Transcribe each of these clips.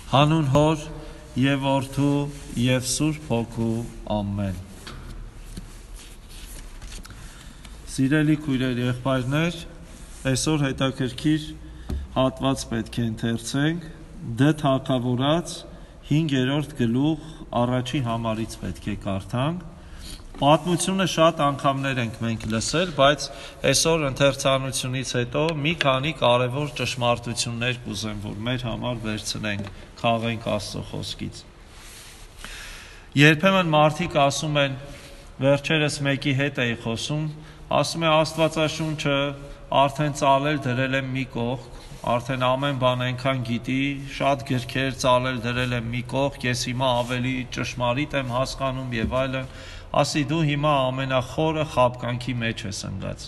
Հանուն Հոր և Որդու և Սուրբ Հոգու ամեն։ Սիրելի քույրեր, եղբայրներ, այսօր հետաքրքիր հատված պետք է ընթերցենք, Դ թագավորաց 5-րդ գլուխ առաջին համարից պետք է կարդանք։ Պատմությունը շատ անգամներ ենք մենք լսել, բայց այսօր ընթերցանությունից հետո մի քանի կարևոր ճշմարտություններ կուզեմ, որ մեր համար վերցնենք, քաղենք Աստծո խոսքից։ Երբեմն մարդիկ ասում են, վերջերս մեկի հետ էի խոսում, ասում է Աստվածաշունչը արդեն ծալել դրել եմ մի կողք, արդեն ամեն բան այնքան գիտի, շատ գրքեր ծալել դրել եմ մի կողք, ես հիմա ավելի ճշմարիտ եմ հասկանում եւ այլն, ասի դու հիմա ամենախորը խաբկանքի մեջ ես ընկած։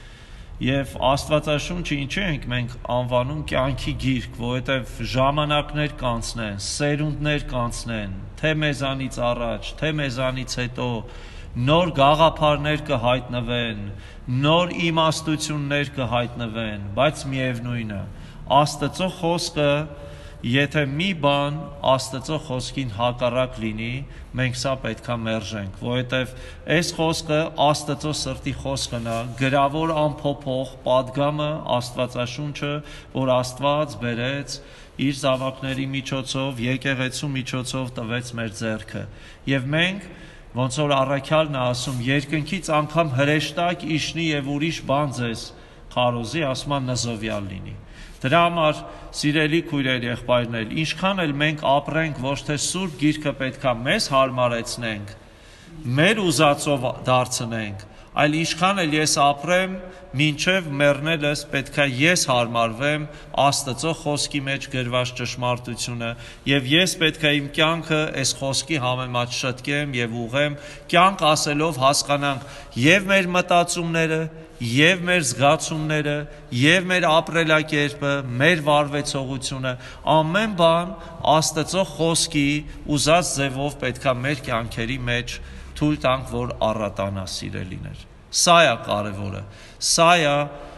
Եվ Աստվածաշունչը ինչի ենք մենք անվանում կյանքի գիրք, որովհետև ժամանակներ կանցնեն, սերունդներ կանցնեն, թե մեզանից առաջ, թե մեզանից հետո, նոր գաղափարներ կհայտնվեն, նոր իմաստություններ կհայտնվեն, բայց միևնույնը, Աստծո խոսքը, եթե մի բան Աստծո խոսքին հակառակ լինի, մենք սա պետքա մերժենք, որովհետև այս խոսքը Աստծո սրտի խոսքն է, գրավոր անփոփոխ պատգամը Աստվածաշունչը, որ Աստված բերեց իր զավակների միջոցով, եկեղեցու միջոցով տվեց մեր ձեռքը։ Եվ մենք, ոնց որ առաքյալն է ասում, երկնքից անգամ հրեշտակ իշնի եւ ուրիշ բան ձեզ քարոզի, ասում է նզովյալ լինի։ Դրա համար, սիրելի քույրեր, եղբայրներ, ինչքան էլ մենք ապրենք, ոչ թե Սուրբ Գիրքը պետքա մեզ հարմարեցնենք, մեր ուզածով դարձնենք, այլ ինչքան էլ ես ապրեմ, մինչև մեռնելս պետքա ես հարմարվեմ Աստծո խոսքի մեջ գրված ճշմարտությունը, եւ ես պետքա իմ կյանքը այս խոսքի համեմատ շտկեմ եւ ուղղեմ, կյանք ասելով հասկանանք եւ մեր մտածումները, եւ մեր զգացումները, եւ մեր ապրելակերպը, մեր վարվեցողությունը, ամեն բան Աստծո խոսքի ուզած ձևով պետքա մեր կյանքերի մեջ թույլ տանք, որ առատանա, սիրելիներ։ Սա է կարևորը։ Սա է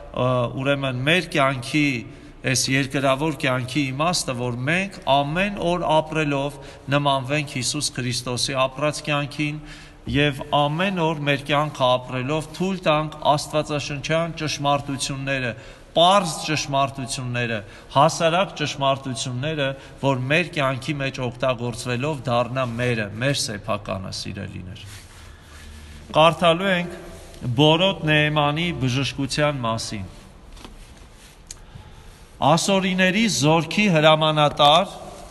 ուրեմն մեր կյանքի, այս երկրավոր կյանքի իմաստը, որ մենք ամեն օր ապրելով նմանվենք Հիսուս Քրիստոսի ապրած կյանքին եւ ամեն օր մեր կյանքը ապրելով թույլ տանք աստվածաշնչյան ճշմարտությունները, պարզ ճշմարտությունները, հասարակ ճշմարտությունները, որ մեր կյանքի մեջ օգտագործվելով դառնա մեր սեփականը, սիրելիներ։ Կարդալու ենք Բորոտ Նեեմանի բժշկության մասին։ Ասորիների զորքի հրամանատար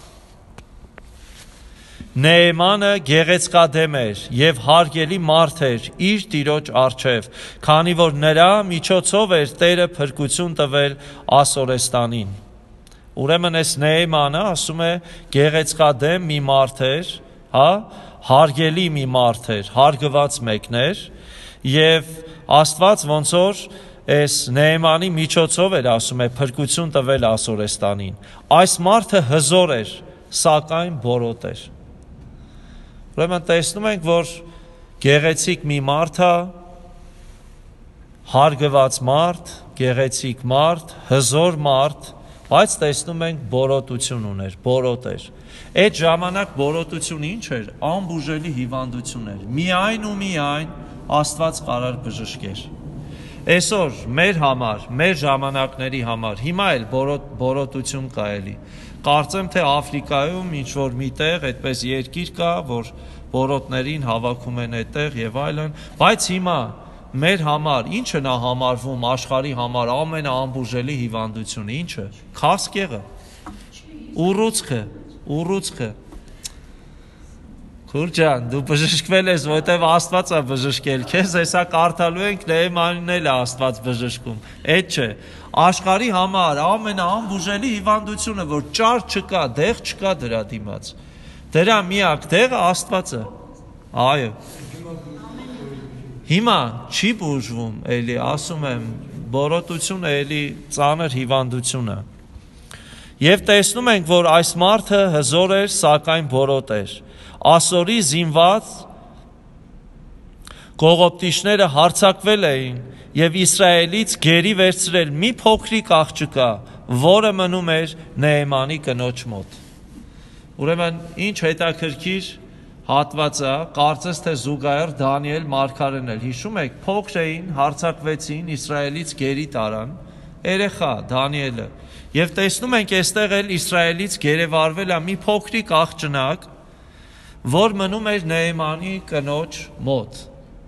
Նեեմանը գեղեցկադեմ էր և հարգելի մարդ էր իր տիրոջ առջև, քանի որ նրա միջոցով էր Տերը փրկություն տվել Ասորեստանին։ Ուրեմն այս Նեեմանը ասում է գեղեցկադեմ մի մարդ էր, հարգելի մի մարդ էր, հարգված մեկն էր, և Աստված ոնց որ այս Նեեմանի միջոցով էր ասում է փրկություն տվել Ասորեստանին։ Այս մարդը հզոր էր, սակայն բորոտ էր։ Ուրեմն տեսնում ենք, որ գեղեցիկ մի մարդ է, հարգված մարդ, գեղեցիկ մարդ, հզոր մարդ, բայց տեսնում ենք բորոտություն ուներ, բորոտ էր։ Այդ ժամանակ բորոտությունը ինչ էր, անբուժելի հիվանդություն էր, միայն ու միայն Աստված կարար բժշկեր։ Այսօր մեր համար, մեր ժամանակների համար, հիմա էլ բորոտություն կա էլի։ Կարծեմ, թե Աֆրիկայում ինչ-որ միտեղ այդպես երկիր կա, որ բորոտներին հավաքում են այդտեղ եւ այլն, բայց հիմա մեր համար ի՞նչը նա համարվում աշխարհի համար ամենաանբուժելի հիվանդությունը, ի՞նչը։ Քասկեղը, ուռուցքը։ Քուրջան, դու բժշկվել ես, որտեվ Աստված է բժշկել քեզ, հեսա կարդալու ենք Նեեմանին էլ է Աստված բժշկում։ Այդ չէ։ Աշխարհի համար ամենաանբուժելի հիվանդությունը, որ ճար չկա, դեղ չկա դրա դիմաց։ Դրա միակ դեղը Աստված է։ Այո։ Հիմա չի բուժվում, էլի ասում եմ, բորոտությունը էլի ծանր հիվանդություն է։ Եվ տեսնում ենք, որ այս մարդը հզոր էր, սակայն բորոտ էր։ Ասորի զինված կողոպտիչները հարձակվել էին եւ Իսրայելից գերի վերցրել մի փոքրիկ աղջկա, որը մնում էր Նեեմանի կնոջ մոտ։ Ուրեմն ինչ հետաքրքիր հատված է, կարծես թե զուգահեռ Դանիել մարգարեն էլ հիշում եք, փոքր էին, հարձակվեցին, Իսրայելից գերի տարան, երեխա Դանիելը, եւ տեսնում ենք այստեղ էլ Իսրայելից գերեվարվել է մի փոքրիկ աղջնակ, որ մնում էր Նեեմանի կնոջ մոտ։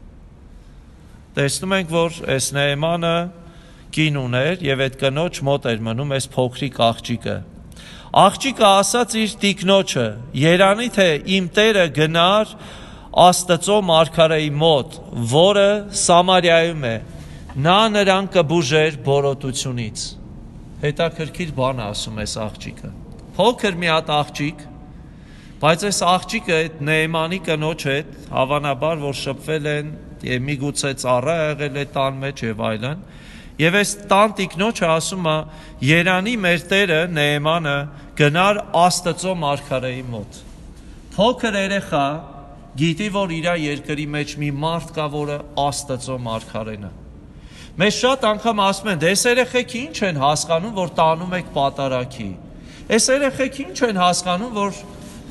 Տեսնում ենք, որ այս Նեեմանը կին ուներ եւ այդ կնոջ մոտ էր մնում այս փոքրիկ աղջիկը։ Աղջիկը ասաց իր տիկնոջը. «Երանի թե իմ տերը գնար Աստծո մարգարեի մոտ, որը Սամարիայում է, նա նրան կբուժեր բորոտությունից»։ Հետաքրքիր բան ասում այս աղջիկը։ Փոքր մի հատ աղջիկ, բայց այս աղջիկը այդ Նեեմանի կնոջ հետ հավանաբար որ շփվել են եւ միգուցե ծառա եղել է տան մեջ եւ այլն։ Եվ այս տան տիկնոջը ասում է. «Երանի մեր տերը Նեեմանը գնար Աստծո մարգարեի մոտ»։ Փոքր երեխա գիտի, որ իր երկրի մեջ մի մարդ կա, որը Աստծո մարգարեն է։ Մեզ շատ անգամ ասում են, «Դες երեխեք ինչ են հասկանում, որ տանում եք պատարագի։ Այս երեխեք ինչ են հասկանում, որ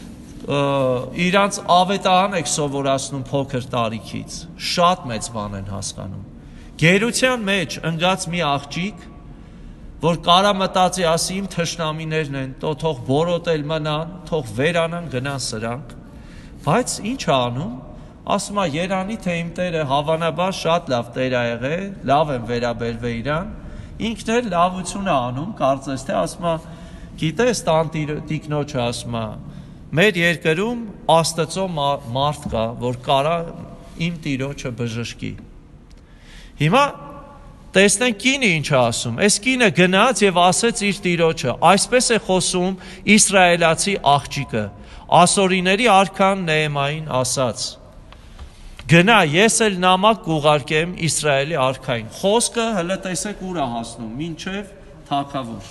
իրանց ավետարան եք սովորացնում փոքր տարիքից»։ Շատ մեծ բան են հասկանում։ Գերության մեջ ընկած մի աղջիկ, որ կարա մտածի, ասի իմ թշնամիներն են, թող բորոտել մնան, թող վերանան գնան սրանք, բայց ինչ է անում, ասում է երանի թե իմ տերը հավանաբար շատ լավ տեր է եղել, լավ եմ վերաբերվել իրան, ինքն էլ լավություն է անում, կարծես թե ասում է, գիտես տան տիկնոջը ասում է, մեր երկրում Աստծո մարդ կա, որ կարա իմ տիրոջը բժշկի։ Հիմա տեսնենք կինը ինչ է ասում։ Այս կինը գնաց եւ ասեց իր տիրոջը, այսպես է խոսում իսրայելացի աղջիկը։ Ասորիների արքան Նեեմային ասաց. «Գնա, ես էլ նամակ կուղարկեմ Իսրայելի արքային»։ Խոսքը հələ տեսեք ուր է հասնում, մինչև թագավոր։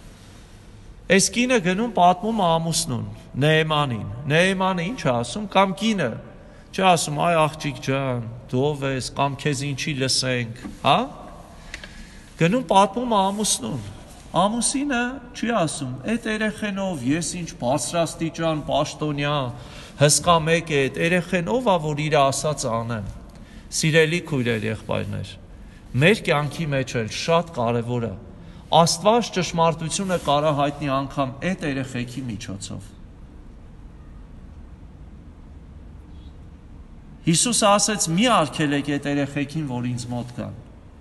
Այս կինը գնում պատմում ամուսնուն, Նեեմանին։ Նեեմանը ինչ է ասում, կամ կինը չի ասում, այ աղջիկ ջան, դու ով ես, կամ քեզ ինչի լսենք, հա? Գնում պատմում ամուսնուն։ Ամուսինը չի ասում, այդ երեխենով ես ինչ բարձրաստիճան, պաշտոնյա, հսկա մեկ է, այդ երեխեն ով է, որ իր ասած անեմ։ Սիրելի քույրեր, եղբայրներ, մեր կյանքի մեջ էլ շատ կարևոր է։ Աստված ճշմարտությունը կարա հայտնի անգամ այդ երեխեքի միջոցով։ Հիսուսը ասեց, մի արգելեք այդ երեխեքին, որ ինձ մոտ կան։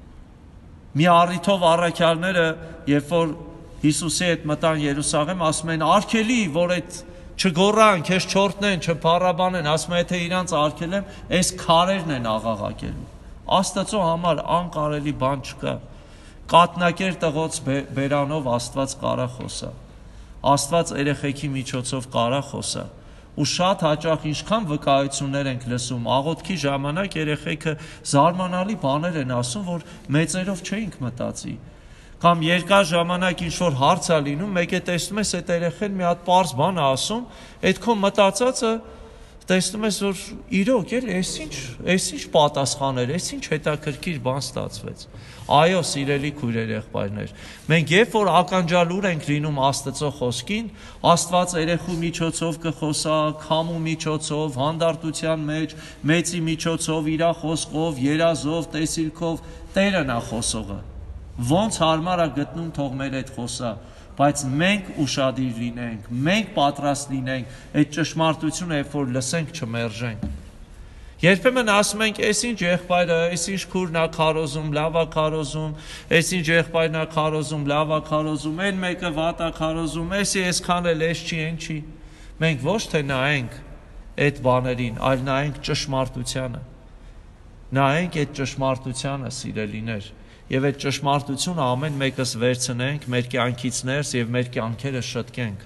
Մի առիթով առաքյալները, երբ որ Հիսուսի հետ մտան Երուսաղեմ, ասում են, արգելի, որ այդ չգոռան, քեզ չորտնեն, չփառաբանեն, ասում են, թե իրանց արգելեմ, այս քարերն են աղաղակելու։ Աստծո համար անկարելի բան չկա։ Կատնակեր տղոց բերանով Աստված կարա խոսա։ Աստված երեխեքի միջոցով կարա խոսա։ Ու շատ հաճախ ինչքան վկայություններ ենք լսում, աղոթքի ժամանակ երեխեքը զարմանալի բաներ են ասում, որ մեծերով չէինք մտածի։ Կամ երկար ժամանակ ինչ-որ հարց է լինում, մեկ է տեսնում ես այդ երեխեն մի հատ պարզ բան է ասում, այդ քո մտածածը տեսնում ես, որ իրոք էլ այս ինչ պատասխաներ, այս ինչ հետաքրքիր բան ստացվեց։ Այո, սիրելի քույրեր, եղբայրներ, մենք երբ որ ականջալուր ենք լինում Աստծո խոսքին, Աստված երեխու միջոցով կխոսա, քամու միջոցով, հանդարտության մեջ, մեծի միջոցով, իր խոսքով, երազով, տեսիլքով, Տերն է խոսողը։ Ոնց հարմար է գտնում, թող մեր հետ խոսա, բայց մենք ուշադիր լինենք, մենք պատրաստ լինենք այդ ճշմարտությունը, երբ որ լսենք, չմերժենք։ Երբեմն ասում ենք, այս ինչ եղբայրը, այս ինչ քուրն է քարոզում, լավ է քարոզում, այս ինչ եղբայրն է քարոզում, լավ է քարոզում, այն մեկը վատ է քարոզում, էսի այսքան էլ էս չի, այն չի։ Մենք ոչ թե նայենք այդ բաներին, այլ նայենք ճշմարտությանը։ Նայենք այդ ճշմարտությանը, սիրելիներ, եւ այդ ճշմարտությունը ամեն մեկս վերցնենք մեր կյանքից ներս եւ մեր կյանքերը շտկենք։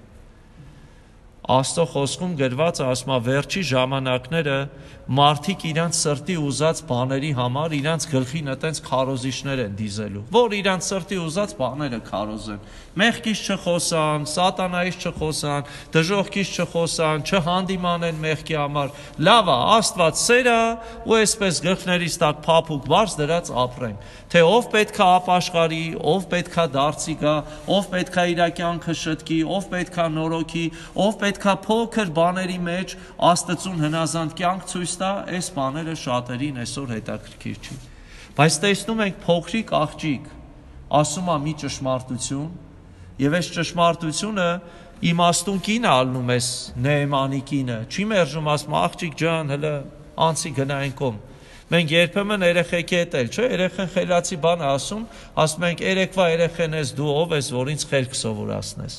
Աստծո խոսքում գրված է, ասում է, վերջի ժամանակները մարդիկ իրանց սրտի ուզած բաների համար իրանց գլխին այտենց քարոզիչներ են դիզելու, որ իրանց սրտի ուզած բաները քարոզեն։ Մեղքից չխոսան, սատանայից չխոսան, դժոխքից չխոսան, չհանդիմանեն մեղքի համար։ Լավ է, Աստված սեր է, ու այսպես գլխներից տակ փափուկ բարձ դրած ապրենք։ Թե ով պետքա ապաշխարի, ով պետքա դարձի գա, ով պետքա իր կյանքը շտկի, ով պետքա նորոգի, ով պետքա փոքր բաների մեջ Աստծուն հնազանդ կյանք ցույց տա, այս բաները շատերին այսօր հետաքրքիր չի։ Բայց տեսնում ենք փոքրիկ աղջիկ ասում է մի ճշմարտություն, եւ այս ճշմարտությունը իմաստուն կինը ալնում էս Նեեմանի կինը, չի մերժում, ասում աղջիկ ջան, հələ անցի գնային կողմ։ Մենք երբեմն երեխեքի հետ էլ, չէ, երեխան խելացի բան է ասում ենք երեկվա երեխեն ես դու ով ես, որ ինձ խելք սովորացնես։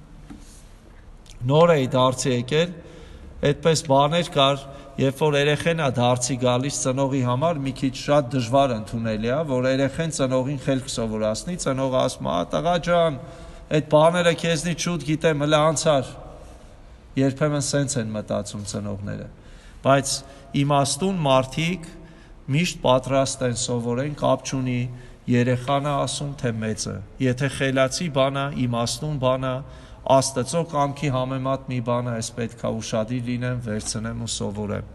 Նոր էի դարձի եկել, այդպես բաներ կար, երբ որ երեխեն է դարձի գալիս ծնողի համար մի քիչ շատ դժվար ընդունելի է, որ երեխեն ծնողին խելք սովորացնի, ծնողը ասում է, տղա ջան, այդ բաները քեզնից շուտ գիտեմ, հələ անցար։ Երբեմն սենց են մտածում ծնողները։ Բայց իմաստուն մարդիկ միշտ պատրաստ են սովորեն, կապ չունի երեխան է ասում, թե մեծը։ Եթե խելացի բան է, իմաստուն բան է, Աստծո կամքի համեմատ մի բան է, այս պետք է ուշադիր լինեմ, վերցնեմ ու սովորեմ։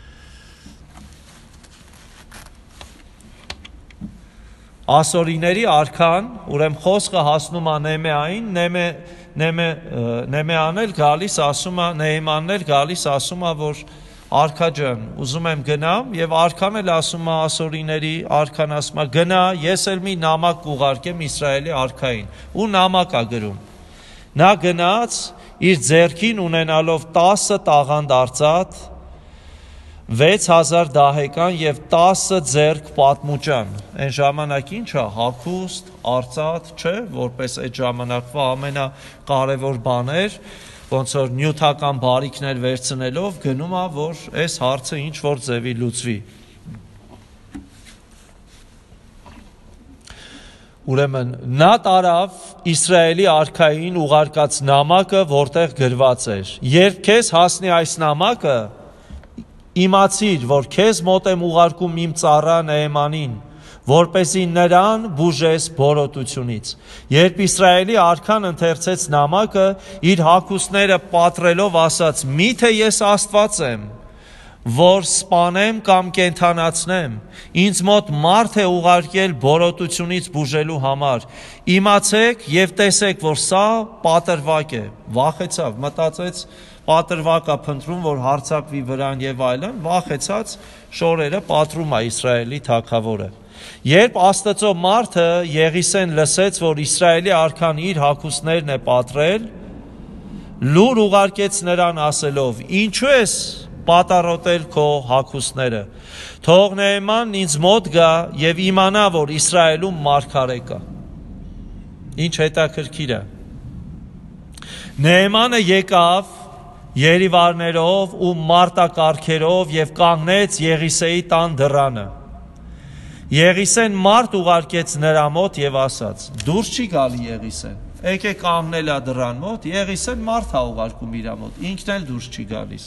Ասորիների արքան, ուրեմն խոսքը հասնում է Նեեմեային, Նեեմանն էլ գալիս ասում է, Նեեմանն էլ գալիս ասում է, որ արքա ջան, ուզում եմ գնամ, եւ արքան էլ ասում է ասորիների արքան ասում է, գնա, ես էլ մի նամակ կուղարկեմ Իսրայելի արքային, ու նամակ է գրում։ Նա գնաց իր ձեռքին ունենալով 10 տաղանդ արծաթ, 6000 դահեկան եւ 10 ձեռք պատմուճան։ Այն ժամանակ ինչ է, հագուստ, արծաթ, չէ, որպես այդ ժամանակվա ամենակարևոր բաներ, ոնց որ նյութական բարիքներ վերցնելով գնում է, որ այս հարցը ինչ որ ձևի լուծվի։ Ուրեմն նա տարավ Իսրայելի արքային ուղարկած նամակը, որտեղ գրված էր. Երբ քեզ հասնի այս նամակը, իմացիր, որ քեզ մոտ եմ ուղարկում իմ ծառա Նեեմանին, որպեսզի նրան բուժես բորոտությունից։ Երբ Իսրայելի արքան ընթերցեց նամակը, իր հագուստները պատռելով ասաց. Միթե ես Աստված եմ, որ սպանեմ կամ կենթանացնեմ, ինձ մոտ մարդ է ուղարկել բորոտությունից բուժելու համար, իմացեք և տեսեք, որ սա պատրվակ է, վախեցավ, մտածեց պատրվակ է փնտրում, որ հարձակվի վրան և այլն, վախեցած շորերը պատրում է Իսրայելի թագավորը։ Երբ Աստծո մարդը Եղիսեն լսեց, որ Իսրայելի արքան իր հագուստներն է պատրել, լուր ուղարկեց նրան ասելով. ինչու ես պատառոտել քո հագուստները, թող Նեեմանն ինձ մոտ գա եւ իմանա, որ Իսրայելում մարգարե կա։ Ինչ հետաքրքիր է։ Նեեմանը եկավ երիվարներով ու մարտակառքերով եւ կանգնեց Եղիսեի տան դռանը։ Եղիսեն մարդ ուղարկեց նրա մոտ եւ ասաց. դուրս չի գալի Եղիսեն, եկե կանգնել է դռան մոտ, Եղիսեն մարդ է ուղարկում իր մոտ, ինքն էլ դուրս չի գալիս։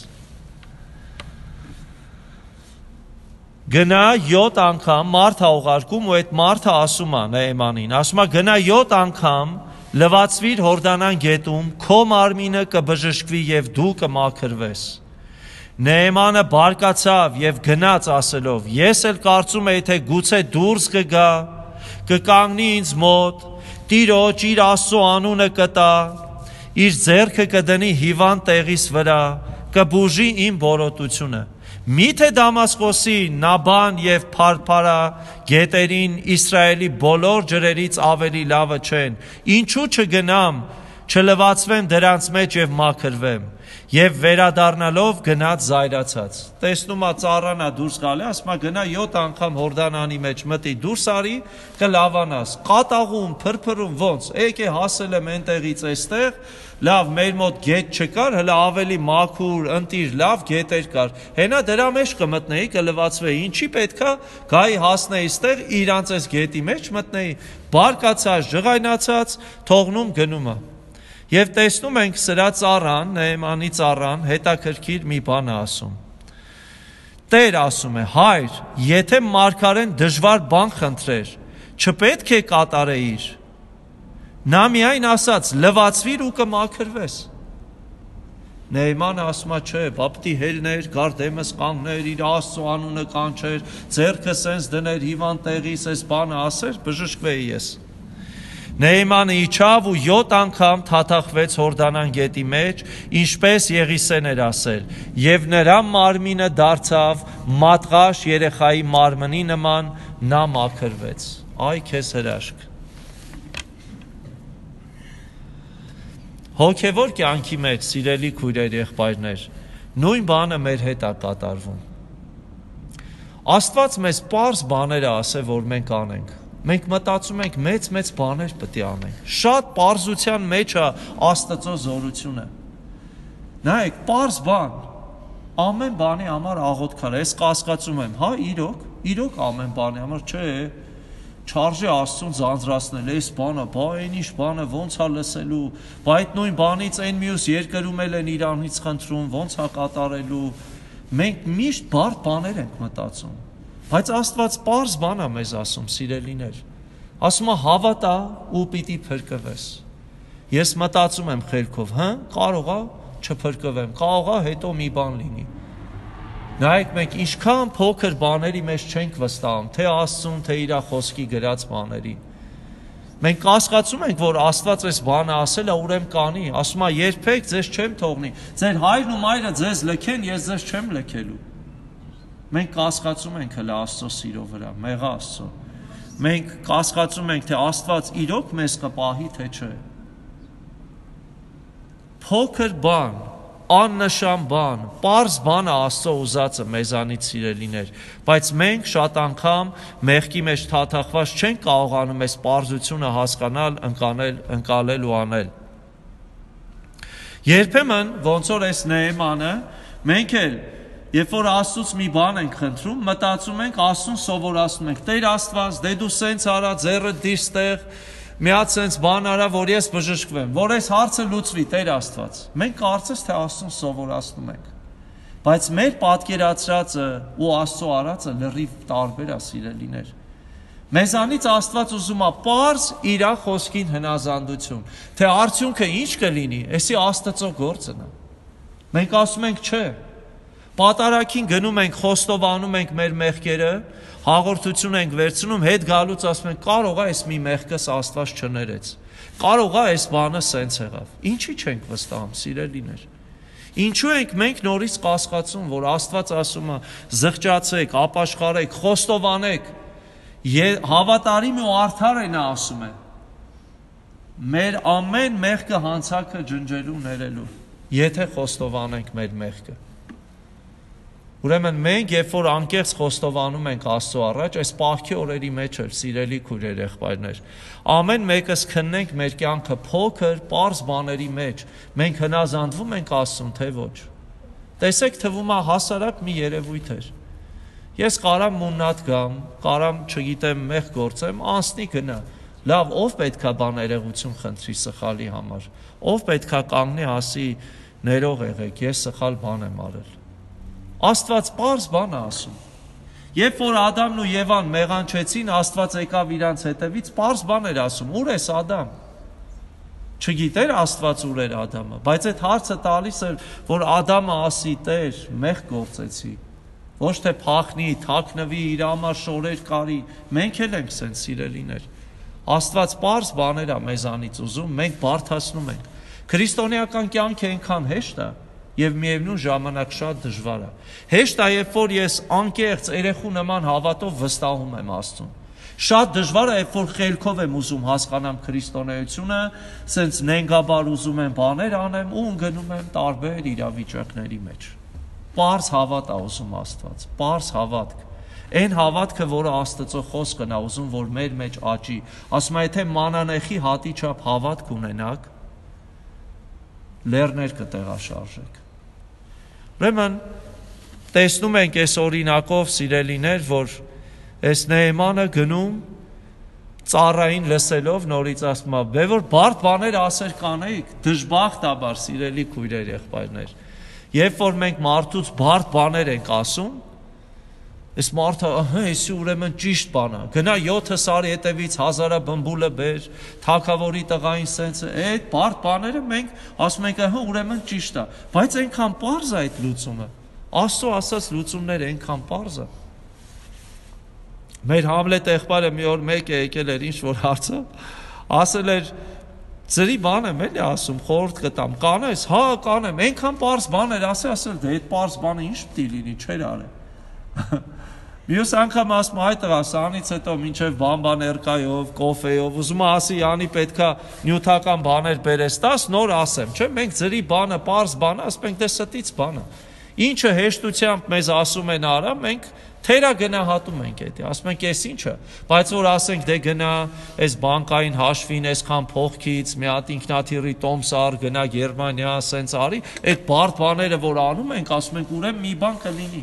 Գնա 7 անգամ մարդ է ուղարկում ու այդ մարդը ասում է Նեեմանին, ասում է գնա 7 անգամ լվացվիր Հորդանան գետում, քո մարմինը կբժշկվի եւ դու կմաքրվես։ Նեեմանը բարկացավ եւ գնաց ասելով. ես էլ կարծում եի թե գուցե դուրս կգա, կկանգնի ինձ մոտ, Տիրոջ իր Աստծո անունը կտա, իր ձեռքը կդնի հիվանդ տեղիս վրա, կբուժի իմ բորոտությունը։ Միթե Դամասկոսի, Նաբան եւ Փարփարա գետերին Իսրայելի բոլոր ջրերից ավելի լավը չեն, ինչու չգնամ, չլվացվեմ դրանց մեջ եւ մաքրվեմ։ Եվ վերադառնալով գնաց զայրացած։ Տեսնում է ծառանա դուրս գալի, ասում է գնա 7 անգամ Հորդանանի մեջ մտի դուրս արի, կլավանաս։ Կատաղում, փրփրում ոնց, եկե հասել եմ այնտեղից այստեղ, լավ, մեր մոտ գետ չկար, հələ ավելի մաքուր, ընտիր, լավ գետեր կար։ Հենա դրա մեջ կմտնեի, կլվացվեի, ինչի պետքա գայի հասնեի այստեղ, իրանց այս գետի մեջ մտնեի, բարկացած, ջղայնացած, թողնում գնում է։ Եվ տեսնում ենք սրա ծառան, Նեեմանի ծառան, հետաքրքիր մի բան է ասում։ Տեր ասում է, հայր, եթե մարգարեն դժվար բան խնդրեր, չպետք է կատարեիր։ Նա միայն ասաց, լվացվիր ու կմաքրվես։ Նեեմանը ասում է, չէ, պապտի հելներ, գարդեմս կանգներ, իր Աստծո անունը կանչեր, ձեռքը սենց դներ, հիվանդ տեղիս այս բանը ասեր, բժշկվեի ես։ Նեյմանը իջավ ու 7 անգամ թաթախվեց Հորդանան գետի մեջ, ինչպես Եղիսեն էր ասել, եւ նրա մարմինը դարձավ մատղաշ երեխայի մարմնի նման, նա մաքրվեց։ Այ քեզ հրաշք։ Հոգևոր կյանքի մեջ, սիրելի քույրեր, եղբայրներ, նույն բանը մեր հետ է կատարվում։ Աստված մեզ պարզ բաներ է ասել, որ մենք անենք։ Մենք մտածում ենք մեծ բաներ պետք է անենք։ Շատ պարզության մեջ է Աստծո զորությունը։ Նայեք, պարզ բան, ամեն բանի համար աղոթքար, ես կասկածում եմ, հա, իրոք ամեն բանի համար, չէ, չարժե Աստծուն ձանձրացնել, այս բանը, բա այն ինչ բանը, ոնց է լսելու, բա այդ նույն բանից այն մյուս երկրում են իրանից խնդրում, ոնց է կատարելու, մենք միշտ բարդ բաներ ենք մտածում, բայց Աստված պարզ բան է մեզ ասում, սիրելիներ, ասում է հավատա ու պիտի փրկվես։ Ես մտածում եմ խելքով, կարող է չփրկվեմ, կարող է հետո մի բան լինի։ Նայեք, մենք ինչքան փոքր բաների մեջ չենք վստահում, թե Աստծուն, թե իր խոսքի գրած բաներին։ Մենք կասկածում ենք, որ Աստված այս բանը ասել է, ուրեմն կանի, ասում է երբեք ձեզ չեմ թողնի, ձեր հայրն ու մայրը ձեզ լքեն, ես ձեզ չեմ լքելու։ Մենք կասկածում ենք հələ Աստծո սիրո վրա, մեղա Աստծո։ Մենք կասկածում ենք, թե Աստված իրոք մեզ կպահի, թե չէ։ Փոքր բան, աննշան բան, պարզ բան է Աստծո ուզածը մեզանից, սիրելիներ, բայց մենք շատ անգամ մեղքի մեջ թաթախված չենք կարողանում այս պարզությունը հասկանալ, ընկալել ու անել։ Երբեմն ոնց որ այս Նեեմանը, մենք էլ երբ որ Աստծուց մի բան ենք խնդրում, մտածում ենք Աստծուն սովորացնում ենք, Տեր Աստված, դե դու սենց արա, ձեռդ դիր ստեղ, միած սենց բան արա, որ ես բժշկվեմ, որ այս հարցը լուծվի, Տեր Աստված։ Մենք կարծես թե Աստծուն սովորացնում ենք, բայց մեր պատկերացրածը ու Աստծո արածը լրիվ տարբեր է, սիրելիներ։ Մեզանից Աստված ուզում է պարզ իր խոսքին հնազանդություն, թե արդյունքը ինչ կլինի, էսի Աստծո գործն է։ Մենք ասում ենք չէ։ Պատարագին գնում ենք, խոստովանում ենք մեր մեղքերը, հաղորդություն ենք վերցնում, հետ գալուց ասում ենք, կարող է այս մի մեղքս Աստված չներեց, կարող է այս բանը սենց եղավ։ Ինչի չենք վստահում, սիրելիներ։ Ինչու ենք մենք նորից կասկածում, որ Աստված ասում է, զղջացեք, ապաշխարեք, խոստովանեք, հավատարիմ ու արդար է նա ասում է։ Մեր ամեն մեղքը հանցանքը ջնջելու ներելու, եթե խոստովանենք մեր մեղքը։ Ուրեմն մենք, երբ որ անկեղծ խոստովանում ենք Աստծո առաջ, այս պահքի օրերի մեջ էլ, սիրելի քույրեր, եղբայրներ, ամեն մեկս քննենք մեր կյանքը փոքր, պարզ բաների մեջ, մենք հնազանդվում ենք Աստծուն, թե ոչ։ Տեսեք, թվում է հասարակ մի երևույթ էր։ Ես կարամ մուննատ գամ, կարամ, չգիտեմ, մեղ գործեմ, անցնի գնա։ Լավ, ով պետքա բաներեղություն խնդրի սխալի համար։ Ով պետքա կանգնի ասի, ներող եղեք, ես սխալ բան եմ արել։ Աստված պարզ բան է ասում։ Երբ որ Ադամն ու Եվան մեղանչեցին, Աստված եկավ իրանց հետևից, պարզ բան էր ասում, ուր ես Ադամ։ Չգիտեր Աստված ուր էր Ադամը, բայց այդ հարցը տալիս էր, որ Ադամը ասի, Տեր, մեղ գործեցի, ոչ թե փախնի, թաքնվի, իր համար շորեր կարի, մենք էլ ենք սենց, սիրելիներ։ Աստված պարզ բաներ է մեզանից ուզում, մենք բարդացնում ենք։ Քրիստոնեական կյանքը այնքան հեշտ է, եւ միևնույն ժամանակ շատ դժվար է։ Հեշտ է, երբ որ ես անկեղծ երեխու նման հավատով վստահում եմ Աստծուն։ Շատ դժվար է, երբ որ խելքով եմ ուզում հասկանամ քրիստոնեությունը, սենց նենգաբար ուզում եմ բաներ անեմ ու ընկնում եմ տարբեր իրավիճակների մեջ։ Պարզ հավատ է ուզում Աստված, պարզ հավատք։ Այն հավատքը, որը Աստծո խոսքն է ուզում, որ մեր մեջ աճի։ Ասում է, եթե մանանեխի հատի չափ հավատք ունենաք, լեռներ կտեղաշարժեք։ Ուրեմն տեսնում ենք այս օրինակով, սիրելիներ, որ այս Նեեմանը գնում ծառային լսելով նորից ասում է, «Բե որ բարդ բաներ ասեր կանեիք, դժբախտաբար, սիրելի քույրեր, եղբայրներ, երբ որ մենք մարդուց բարդ բաներ ենք ասում, այս մարդը, էսի ուրեմն ճիշտ բան է, գնա 7 սարի հետևից 1000 բմբուլը բեր, թագավորի տղային սենց է, այդ բարդ բաները մենք ասում ենք, ուրեմն ճիշտ է, բայց այնքան պարզ է այդ լուծումը, Աստծո ասած լուծումները այնքան պարզ է։ Մեր Համլետ եղբայրը մի օր մեկ է եկել էր ինչ որ հարցը, ասել էր ծրի բան եմ էլի ասում, խորհուրդ կտամ, կանես, հա կանեմ, այնքան պարզ բան էր ասել, դե այդ պարզ բանը ինչ պիտի լինի, չէր արել։ Մյուս անգամ ասում այ տղա, սրանից հետո մինչև բամբա ներկայով, կոֆեով, ուզում ասի անի պետքա նյութական բաներ բերես տաս, նոր ասեմ, չէ՞, մենք ծրի բանը, պարզ բանը, ասում ենք դե ստից բանը։ Ինչը հեշտությամբ մեզ ասում են արա, մենք թերա գնահատում ենք էդի, ասում ենք էս ինչը, բայց որ ասենք դե գնա այս բանկային հաշվին այսքան փողքից, մի հատ ինքնաթիռի տոմսար, գնա Գերմանիա, սենց արի, այդ բարդ բաները որ անում ենք, ասում ենք ուրեմն մի բան կլինի։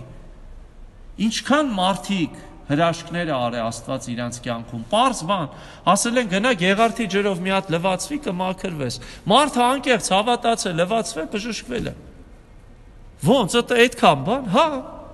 Ինչքան մարդիկ հրաշքներ արե Աստված իրանց կյանքում, պարզ բան, ասել են գնա Գեղարդի ջրով մի հատ լվացվի կմաքրվես, մարդը անկեղծ հավատացել, լվացվել, բժշկվել է։ Ոնց դա այդքան բան, հա։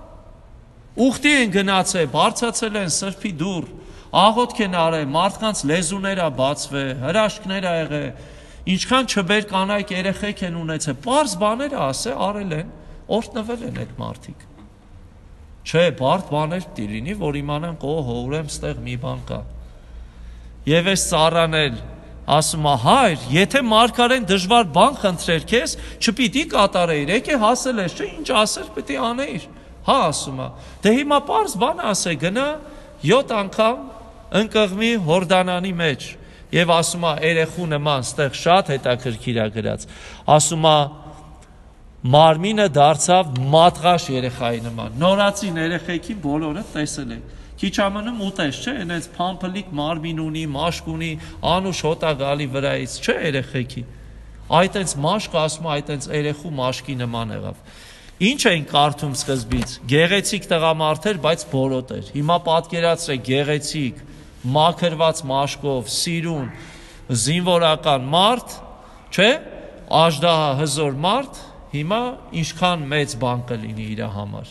Ուխտի են գնացել, բարձացել են սրբի դուռ, աղոթք են արել, մարդկանց լեզուները բացվել, հրաշքներ ա եղել, ինչքան չբեր կանայք երեխեք են ունեցել, պարզ բաները ասել, արել են, օրհնվել են այդ մարդիկ։ Չէ, բարդ բաներ պիտի լինի, որ իմանան, օհո, ուրեմն ստեղ մի բան կա։ Եվ այս ծառան էլ ասում է, հայր, եթե մարգարեն դժվար բան խնդրեր քեզ, չպիտի կատարեիր, եկե հասել ես, չէ, ինչ ասել պիտի անեիր։ Հա ասում է, դե հիմա պարզ բան ասե, գնա 7 անգամ ընկղմի Հորդանանի մեջ եւ ասում է երեխու նման, ստեղ շատ հետաքրքիր է գրած, ասում է մարմինը դարձավ մատղաշ երեխայի նման, նորացին երեխեքին բոլորը տեսել են, քիչ ամնում ուտես, չէ, այնպես փամփլիկ մարմին ունի, մաշկ ունի, անուշ հոտա գալի վրայից, չէ երեխեքի, այտենց մաշկ ասում է, այտենց երեխու մաշկի նման եղավ։ Ինչ էին կարդում սկզբից, գեղեցիկ տղամարդ էր, բայց բորոտ էր, հիմա պատկերացրեք գեղեցիկ, մաքրված մաշկով, սիրուն, զինվորական մարդ, չէ, աժդահա հզոր մարդ, հիմա ինչքան մեծ բան կլինի իր համար։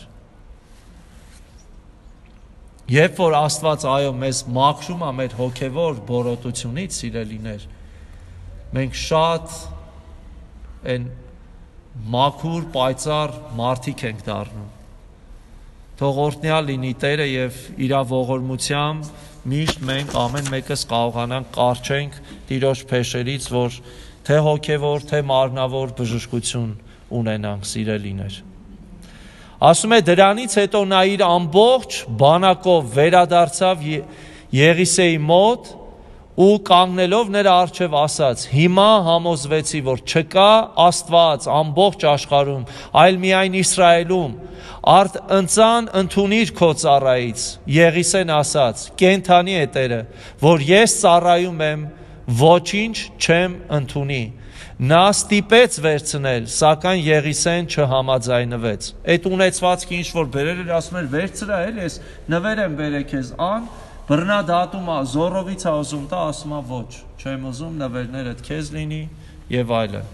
Երբ որ Աստված այո մեզ մաքրում է մեր հոգևոր բորոտությունից, սիրելիներ, մենք շատ են մաքուր, պայծառ մարդիկ ենք դառնում։ Թող օրհնյալ լինի Տերը եւ իր ողորմությամբ միշտ մենք ամեն մեկս կարողանանք կարճենք Տիրոջ փեշերից, որ թե հոգևոր, թե մարմնավոր բժշկություն ունենանք, սիրելիներ։ Ասում է դրանից հետո նա իր ամբողջ բանակով վերադարձավ Եղիսեի մոտ ու կանգնելով նրա առջև ասաց. հիմա համոզվեցի, որ չկա Աստված ամբողջ աշխարհում, այլ միայն Իսրայելում, արդ ընծան ընդունիր քո ծառայից։ Եղիսեն ասաց. կենթանի է Տերը, որ ես ծառայում եմ, ոչինչ չեմ ընդունի։ Նա ստիպեց վերցնել, սակայն Եղիսեն չհամաձայնվեց։ Այդ ունեցվածքը ինչ որ բերել էր, ասում էր վերցրա էլ ես նվեր եմ բերել քեզ ան, բռնադատում է, զորովից է ուզում տա, ասում է ոչ, չեմ ուզում նվերներդ քեզ լինի եւ այլն։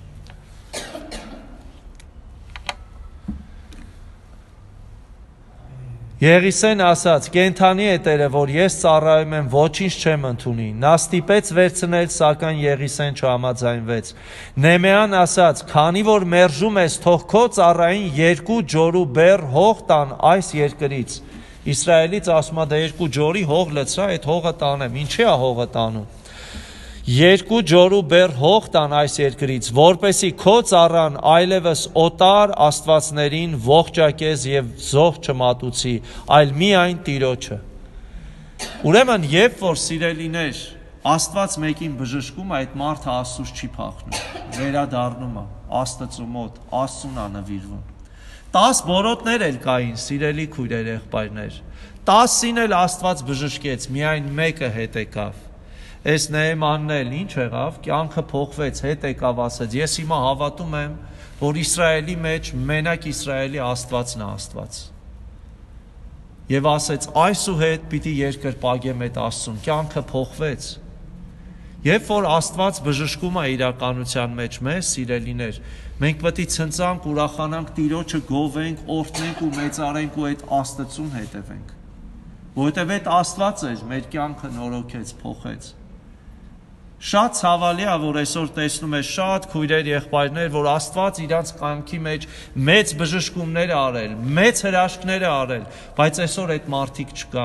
Եղիսեն ասաց. կենթանի է Տերը, որ ես ծառայում եմ, ոչինչ չեմ ընդունի։ Նա ստիպեց վերցնել, սակայն Եղիսեն չհամաձայնվեց։ Նեհեմիան ասաց. քանի որ մերժում ես, թող քո ծառային 2 ջորու բեռ հող տան այս երկրից։ Իսրայելից ասում է, դե 2 ջորի հող լցրա, այդ հողը տանեմ։ Ինչի է հողը տանում։ 2 ջորու բեռ հող տան այս երկրից, որպեսի քո ծառան այլևս օտար աստվածներին ողջակես եւ զոհ չմատուցի, այլ միայն Տիրոջը։ Ուրեմն, երբ որ սիրելիներ Աստված մեկին բժշկում, այդ մարդը Աստծուց չի փախնում, վերադառնում է Աստծու մոտ, Աստծուն է նվիրվում։ 10 բորոտներ էլ կային, սիրելի քույրեր, եղբայրներ։ 10-ին էլ Աստված բժշկեց, միայն մեկը հետ եկավ։ Այս Նեհեմանն էլ ինչ եղավ, կյանքը փոխվեց, հետ եկավ, ասեց. ես հիմա հավատում եմ, որ Իսրայելի մեջ մենակ Իսրայելի Աստվածն է Աստված։ Եվ ասեց, այսուհետ պիտի երկրպագեմ այդ Աստծուն, կյանքը փոխվեց։ Երբ որ Աստված բժշկում է իրականության մեջ մեզ, սիրելիներ, մենք պետք է ցնցանք, ուրախանանք, Տիրոջը գովենք, օրհնենք ու մեծարենք ու այդ Աստծուն հետևենք։ Որովհետև այդ Աստված էր, մեր կյանքը նորոգեց, փոխեց։ Շատ ցավալի է, որ այսօր տեսնում ես շատ քույրեր, եղբայրներ, որ Աստված իրանց կյանքի մեջ մեծ բժշկումներ արել, մեծ հրաշքներ արել, բայց այսօր այդ մարդիկ չկան,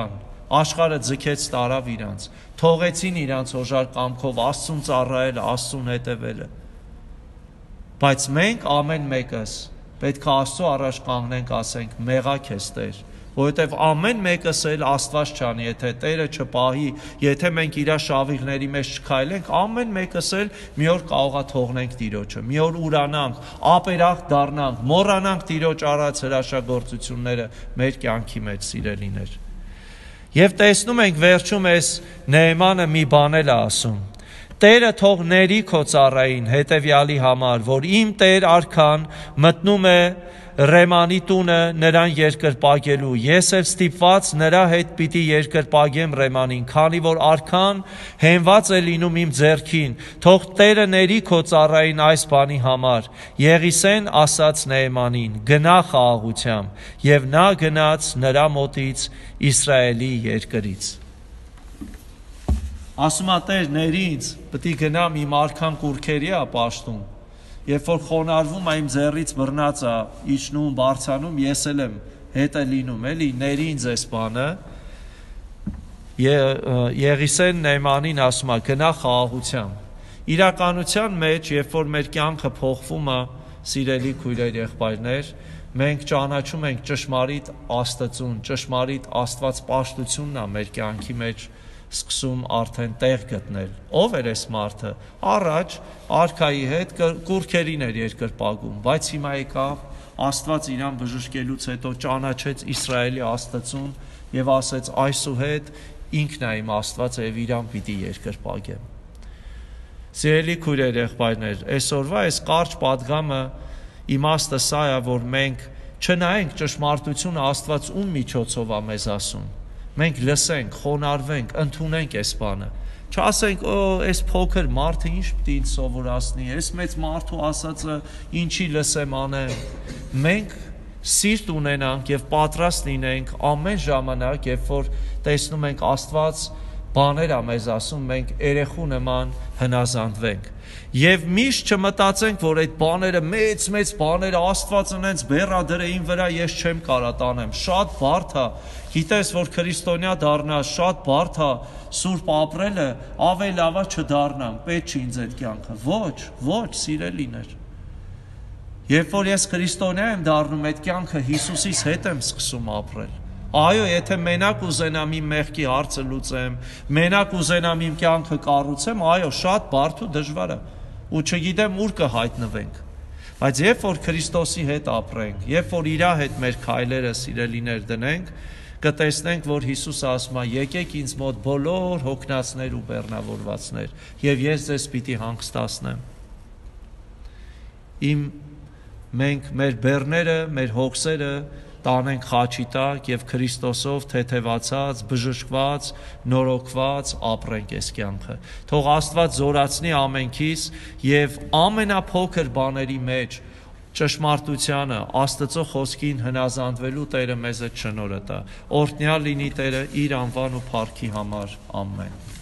աշխարհը ձգեց տարավ իրանց, թողեցին իրանց օժար կամքով Աստծուն ծառայելը, Աստծուն հետևելը։ Բայց մենք ամեն մեկս պետք է Աստծո առաջ կանգնենք, ասենք՝ մեղա քեզ Տեր, որովհետև ամեն մեկս էլ Աստված չանի, եթե Տերը չպահի, եթե մենք իր շավիղների մեջ չքայլենք, ամեն մեկս էլ մի օր կարող է թողնենք Տիրոջը, մի օր ուրանանք, ապերախտ դառնանք, մոռանանք Տիրոջ արած հրաշագործությունները մեր կյանքի մեջ, սիրելիներ։ Եվ տեսնում ենք վերջում այս Նեեմանը մի բան էլ ասում. Տերը թող ների քո ծառային հետևյալի համար, որ իմ Տեր արքան մտնում է Ռեմանի տունը նրան երկրպագելու, ես էլ ստիպված նրա հետ պիտի երկրպագեմ Ռեմանին, քանի որ արքան հենված է լինում իմ ձեռքին, թող Տերը ների քո ծառային այս բանի համար։ Եղիսեն ասաց Նեեմանին, գնա խաղաղությամբ, եւ նա գնաց նրա մոտից Իսրայելի երկրից։ Ասում է Տեր ների ինձ, պիտի գնամ իմ արքան կուրքերի է պաշտում, երբ որ խոնարհվում է իմ ձեռից բռնածը, իջնում, բարձանում, ես էլ եմ հետը լինում, էլի, ների ինձ այս բանը։ Եղիսեն Նեեմանին ասում է, գնա խաղաղությամբ։ Իրականության մեջ, երբ որ մեր կյանքը փոխվում է, սիրելի քույրեր, եղբայրներ, մենք ճանաչում ենք ճշմարիտ Աստծուն, ճշմարիտ Աստվածպաշտությունն է մեր կյանքի մեջ սկսում արդեն տեղ գտնել։ Ով էր այս մարդը։ Առաջ արքայի հետ կուրքերին էր երկրպագում, բայց հիմա եկավ Աստված իրան բժշկելուց հետո ճանաչեց Իսրայելի Աստծուն եւ ասեց այսուհետ ինքն է իմ Աստվածը եւ իրան պիտի երկրպագեմ։ Սիրելի քույրեր, եղբայրներ, այսօրվա այս կարճ պատգամը իմաստը սա է, որ մենք չնայենք ճշմարտությունը Աստված ում միջոցով է մեզ ասում։ Մենք լսենք, խոնարհվենք, ընդունենք այս բանը։ Չասենք, այս փոքր մարդը ինչ պիտի ինձ սովորացնի, այս մեծ մարդու ասածը ինչի լսեմ անեմ։ Մենք սիրտ ունենանք եւ պատրաստ լինենք ամեն ժամանակ, երբ որ տեսնում ենք Աստված բաներ է մեզ ասում, մենք երեխու նման հնազանդվենք։ Եվ միշտ չմտածենք, որ այդ բաները մեծ բաները Աստված ունենց բեռադր է իմ վրա, ես չեմ կարա տանեմ։ Շատ բարդ է, գիտես, որ քրիստոնյա դառնաս, շատ բարդ է սուրբ ապրելը, ավելի լավ է չդառնամ, պետք չի ինձ այդ կյանքը։ Ոչ, սիրելիներ։ Երբ որ ես քրիստոնյա եմ դառնում, այդ կյանքը Հիսուսից հետ եմ սկսում ապրել։ Այո, եթե մենակ ուզենամ իմ մեղքի հարցը լուծեմ, մենակ ուզենամ իմ կյանքը կառուցեմ, այո, շատ բարդ ու դժվար է, ու չգիտեմ ուր կհայտնվենք։ Բայց երբ որ Քրիստոսի հետ ապրենք, երբ որ իր հետ մեր քայլերը սիրելիներ դնենք, կտեսնենք, որ Հիսուսը ասում է, եկեք ինձ մոտ բոլոր հոգնածներ ու բեռնավորվածներ, եւ ես ձեզ պիտի հանգստացնեմ։ Մենք մեր բեռները, մեր հոգսերը տանենք խաչի տակ եւ Քրիստոսով թեթևացած, բժշկված, նորոգված ապրենք այս կյանքը։ Թող Աստված զորացնի ամենքիս եւ ամենափոքր բաների մեջ ճշմարտությանը, Աստծո խոսքին հնազանդվելու Տերը մեզ այդ շնորհը տա։ Օրհնյալ լինի Տերը իր անվան ու փառքի համար։ Ամեն։